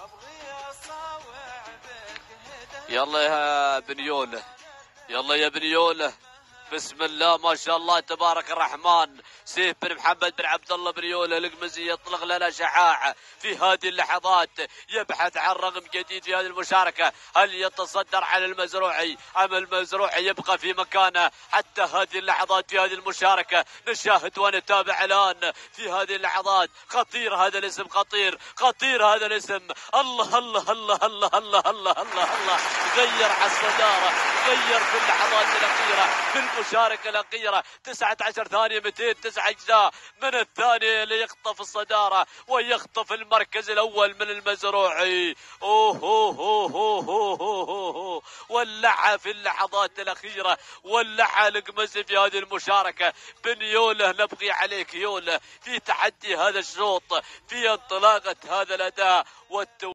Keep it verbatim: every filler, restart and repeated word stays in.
يلا يا بنيوله، يلا يا بنيوله، بسم الله ما شاء الله تبارك الرحمن. سيف بن محمد بن عبد الله بنيوله القمزي يطلق لنا شحاح في هذه اللحظات، يبحث عن رقم جديد في هذه المشاركة. هل يتصدر على المزروعي أم المزروعي يبقى في مكانه حتى هذه اللحظات في هذه المشاركة؟ نشاهد ونتابع الآن في هذه اللحظات. خطير هذا الاسم، خطير خطير هذا الاسم. الله الله الله الله الله الله الله الله غير على الصدارة، غير في اللحظات الأخيرة في المشاركة الأخيرة. تسعة عشر ثانية مئتين تسعة أجزاء من الثانية ليخطف الصدارة ويخطف المركز الأول من المزروعي. أوه أوه أوه أوه أوه أوه. ولعها في اللحظات الأخيرة، ولعها القمزي في هذه المشاركة. بنيوله نبغي عليك يوله في تحدي هذا الشوط، في انطلاقة هذا الأداء والتو